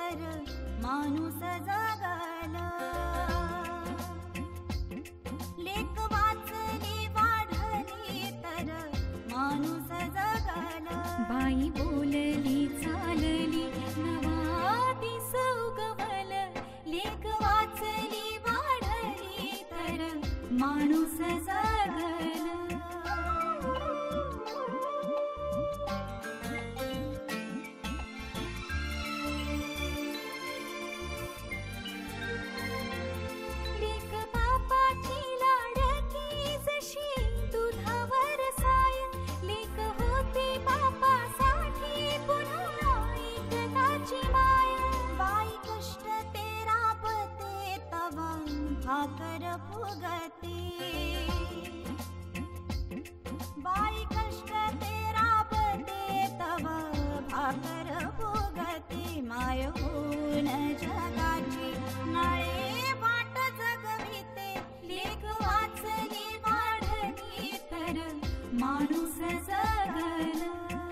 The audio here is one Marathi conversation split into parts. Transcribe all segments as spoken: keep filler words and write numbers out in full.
तर माणूस जगला. लेक वाचली वाढली तर माणूस जगला. बाई बोलली चालली नवा दिस उगवल. लेक वाचली वाढली तर माणूस जगला. भाकर फुगते बाई कष्ट ते राबते तव भाकर फुगते. माय होऊन जगाची नळे वाट जगविते. लेक वाचली वाढली तर माणूस जगला.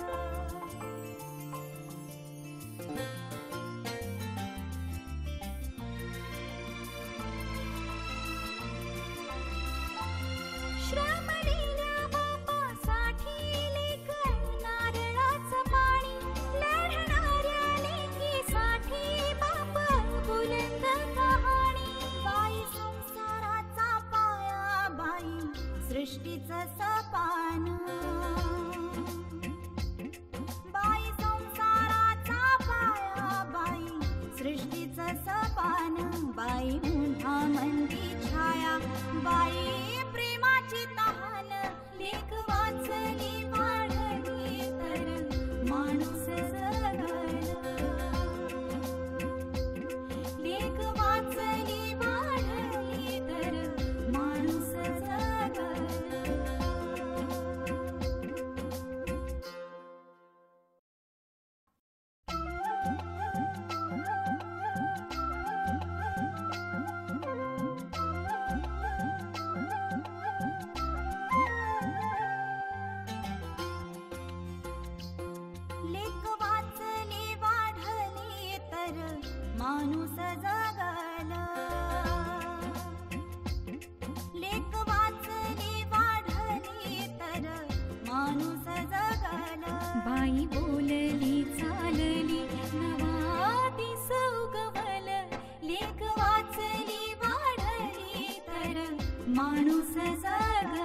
श्रमलेल्या बापासाठी लेक नारळाचं पाणी. लढणाऱ्या लेकीसाठी बाप बुलंद कहाणी. बाई संसाराचा पाया बाई सृष्टीचं सपान. बाई संसाराचा पाया बाई सृष्टीचं सपान. बाई उन्हा मंदी छाया बाई प्रेमाची तहान. लेक वाचली वाढली तर माणूस जगला. लेक वाचली वाढली तर माणूस जगला. लेक वाचली वाढली तर माणूस जगला. लेक वाचली वाढली तर माणूस जगला. बाई बोलली चालली नवा दिस उगवल. लेक वाचली वाढली तर माणूस जगला.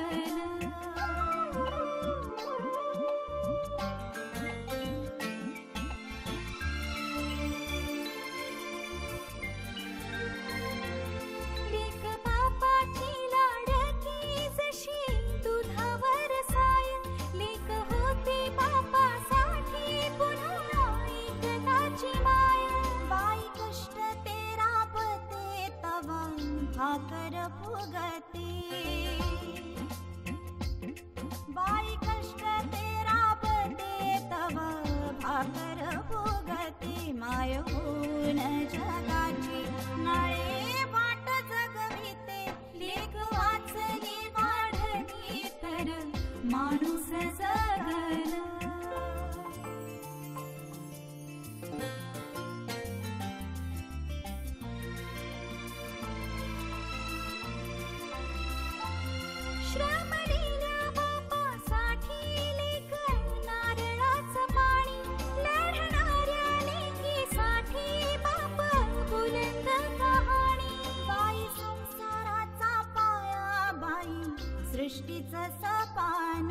भाकर फुगते बाई कष्ट ते राबते तव भाकर फुगते. माय होऊन जगाची नळे वाट जगविते. लेक वाचली वाढली तर माणूस जगला. श्रमलेल्या बापासाठी लेक नारळाचं पाणी. लढणाऱ्या लेकीसाठी बाप बुलंद कहाणी. बाई संसाराचा पाया बाई सृष्टीचं सपान.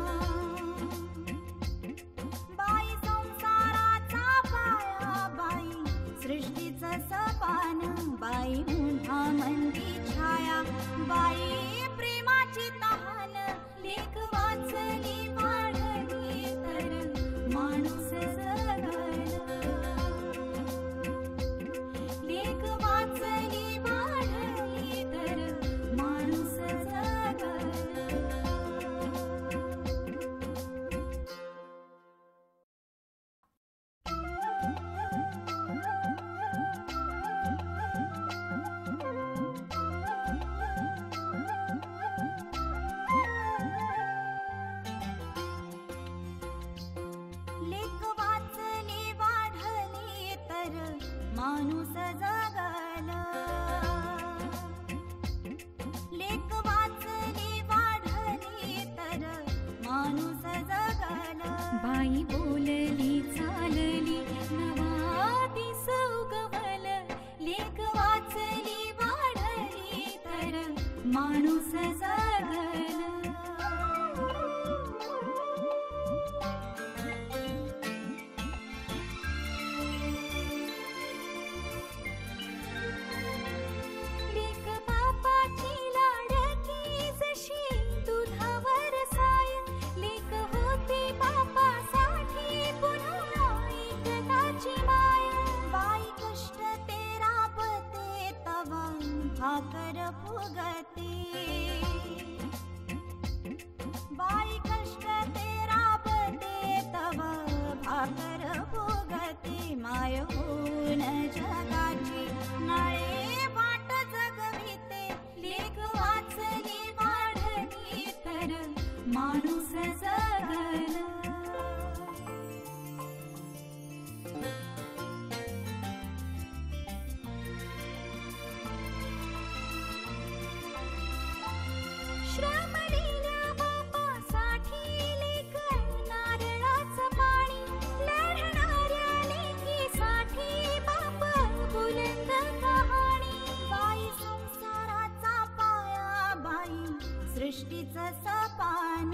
बाई संसाराचा पाया बाई सृष्टीचं सपान. बाई उन्हा मंदी छाया बाई प्रेमाची तहान. लेक वाचली वाढली तर माणूस जगला. लेक वाचली वाढली तर माणूस जगला. माणूस जगल. लेक वाचली वाढली तर माणूस जगल. बाई बोलली चालली नवा दिस उगवल. लेक वाचली वाढली तर माणूस जगल. लेक बापाची लाडकी जशी दुधावर साय. लेक होती बापासाठी पुन्हा एकताची माय. बाई कष्ट ते राबते तवा भाकर फुगते. बाई कष्ट ते राबते तवा भाकर फुगते. माय होऊन जगाची नळे वाट जगविते. लेक वाचली वाढली तर माणूस जगल. श्रमलेल्या बापासाठी लेक नारळाचं पाणी. लढणाऱ्या लेकीसाठी बाप बुलंद कहाणी. बाई संसाराचा पाया बाई सृष्टीचं सपान.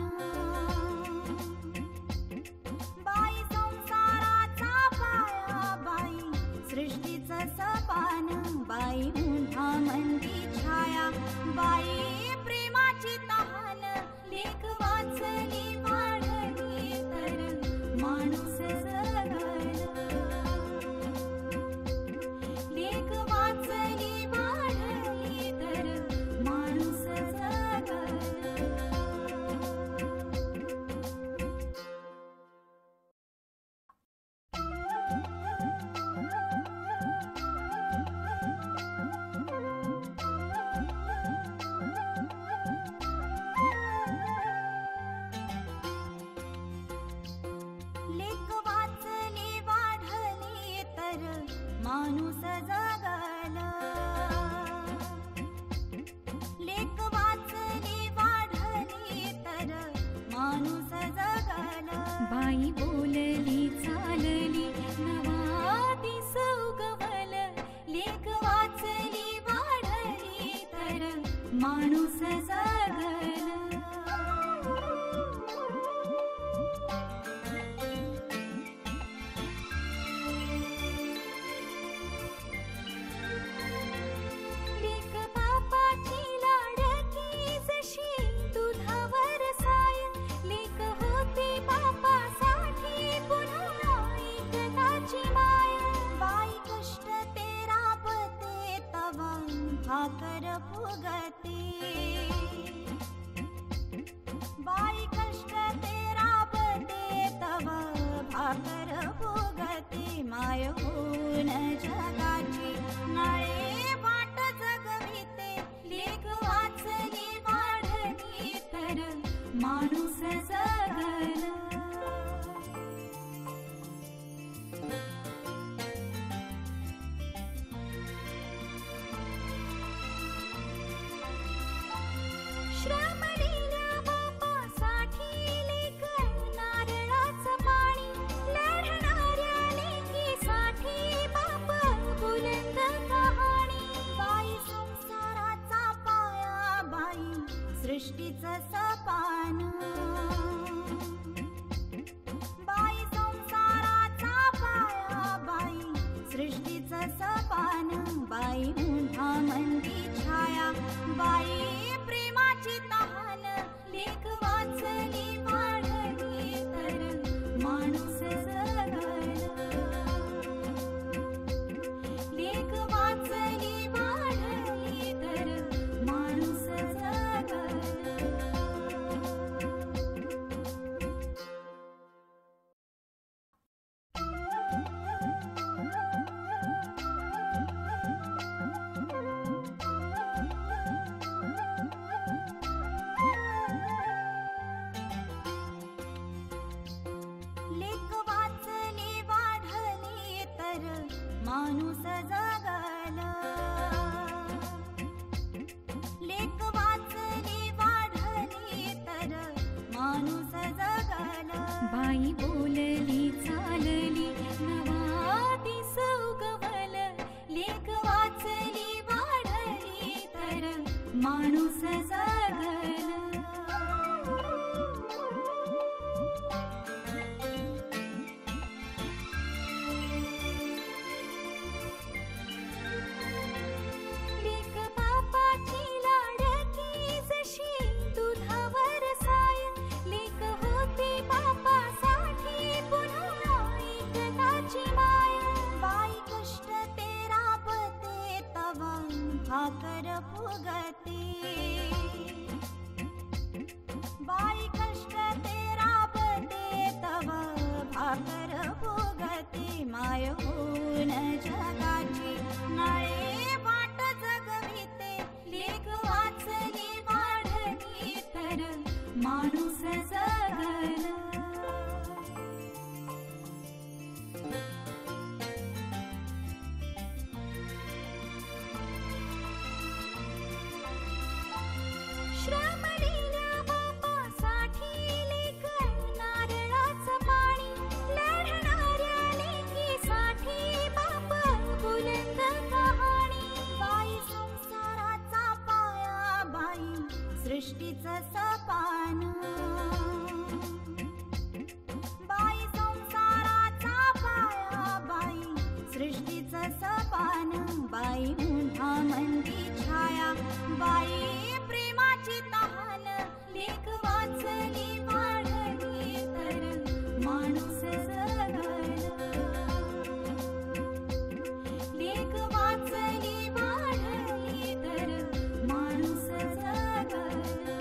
बाई संसाराचा पाया बाई सृष्टीचं सपान. बाई उन्हा मंदी छाया बाई प्रेमाची तहान. लेक वाचली वाढली तर माणूस जगल. लेक वाचली वाढली तर माणूस जगल. लेक वाचली वाढली तर माणूस जगल. लेक वाचली वाढली तर माणूस जगल. बाई बोलली चालली नवा दिस उगवल. लेक वाचली वाढली तर माणूस जगल. लेक बापाची लाडकी जशी दुधावर साय. लेक होती बापासाठी पुन्हा एकताची माय. बाई कष्ट ते राबते तवा भाकर फुगते. बाई कष्ट ते राबते तवा भाकर फुगते. माय होऊन जगाची नळे वाट जगविते. लेक वाचली वाढली तर माणूस जगल. श्रमलेल्या बापासाठी लेक नारळाचं पाणी. लढणाऱ्या लेकीसाठी बाप बुलंद कहाणी. बाई संसाराचा पाया बाई सृष्टीचं सपान. बाई संसाराचा पाया बाई सृष्टीचं सपान. बाई उन्हा मंदी छाया बाई प्रेमाची तहान. लेक वाचली वाढली तर माणूस जगल. लेक वाचली वाढली तर माणूस जगल. माणूस जगल. लेक वाचली वाढली तर माणूस जगल. बाई बोलली चालली नवा दिस उगवल. लेक वाचली वाढली तर माणूस जगल. लेक बापाची लाडकी जशी दुधावर साय. लेक होती बापासाठी पुन्हा एकताची माय. बाई कष्ट ते राबते तवा भाकर फुगते. बाई कष्ट ते राबते तवा भाकर फुगते. माय होऊन जगाची नाळे वाट जगविते. लेक वाचली वाढली तर माणूस जगल. श्रमलेल्या बापासाठी लेक नारळाचं पाणी. लढणाऱ्या लेकीसाठी बाप बुलंद कहाणी. बाई संसाराचा पाया बाई सृष्टीचं सपान. बाई संसाराचा पाया बाई सृष्टीचं सपान. बाई उन्हा मंदी छाया बाई प्रेमाची तहान. लेक वाचली वाढली तर माणूस जगल. लेक वाचली वाढली तर माणूस जगल.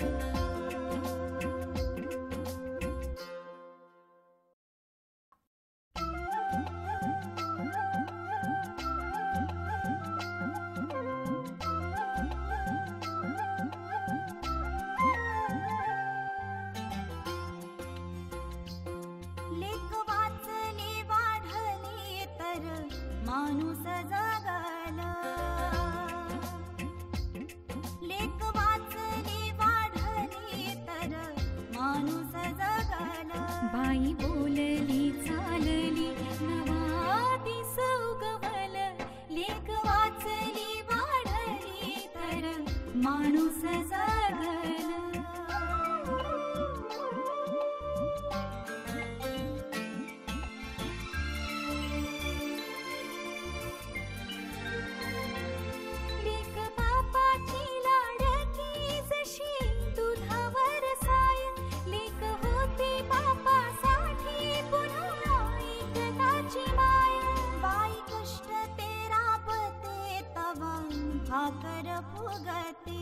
लेक वाचली वाढली तर माणूस जगल. लेक वाचली वाढली तर माणूस जगल. बाई बोलली चालली नवा दिस उगवल. लेक वाचली वाढली तर माणूस जगल. लेक बापाची लाडकी जशी दुधावर साय. लेक होती बापासाठी पुन्हा एकताची माय. बाई कष्ट ते राबते तवा भाकर फुगते.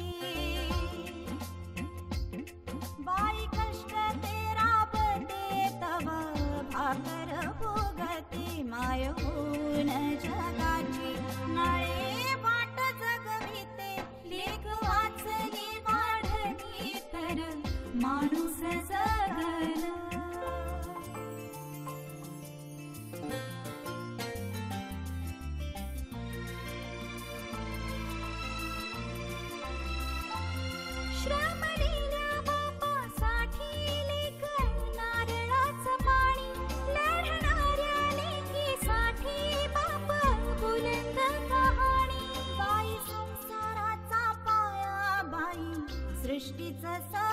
बाई कष्ट ते राबते तवा भाकर फुगते. माय होऊन जगाची नाळे वाट जगविते. लेक वाचली वाढली तर माणूस जगल. श्रमलेल्या बापासाठी लेक नारळाचं पाणी. लढणाऱ्या लेकीसाठी बाप बुलंद कहाणी. बाई संसाराचा पाया बाई सृष्टीचं